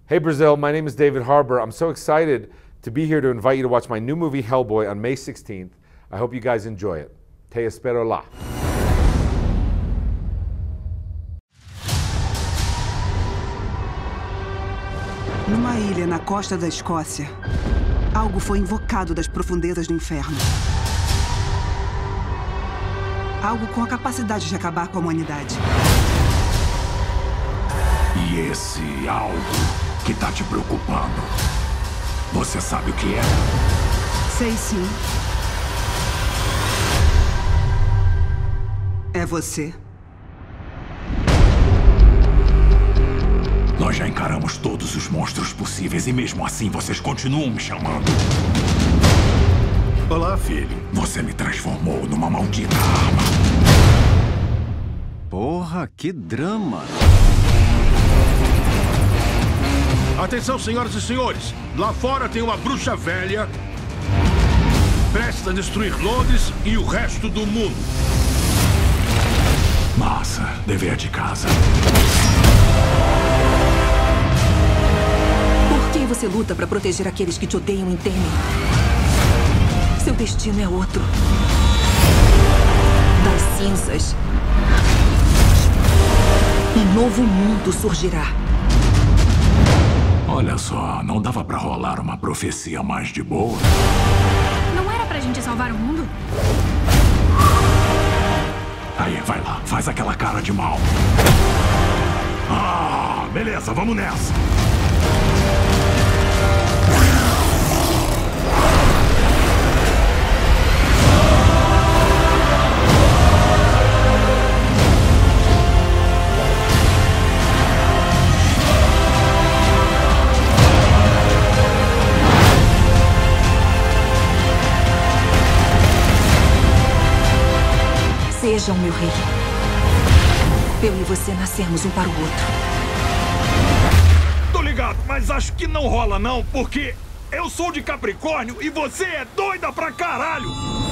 Hey Brazil, my name is David Harbour. I'm so excited to be here to invite you to watch my new movie Hellboy on May 16th. I hope you guys enjoy it. Te espero lá. Numa ilha na costa da Escócia, algo foi invocado das profundezas do inferno. Algo com a capacidade de acabar com a humanidade. E esse algo que tá te preocupando, você sabe o que é? Sei sim. É você. Nós já encaramos todos os monstros possíveis e mesmo assim vocês continuam me chamando. Olá, filho. Você me transformou numa maldita arma. Porra, que drama. Atenção, senhoras e senhores. Lá fora tem uma bruxa velha prestes a destruir Londres e o resto do mundo. Massa, dever de casa. Por que você luta para proteger aqueles que te odeiam e temem? Seu destino é outro. Das cinzas, um novo mundo surgirá. Olha só, não dava pra rolar uma profecia mais de boa? Não era pra gente salvar o mundo? Aí, vai lá, faz aquela cara de mal. Ah, beleza, vamos nessa. Seja o meu rei. Eu e você nascemos um para o outro. Tô ligado, mas acho que não rola não, porque eu sou de Capricórnio e você é doida pra caralho.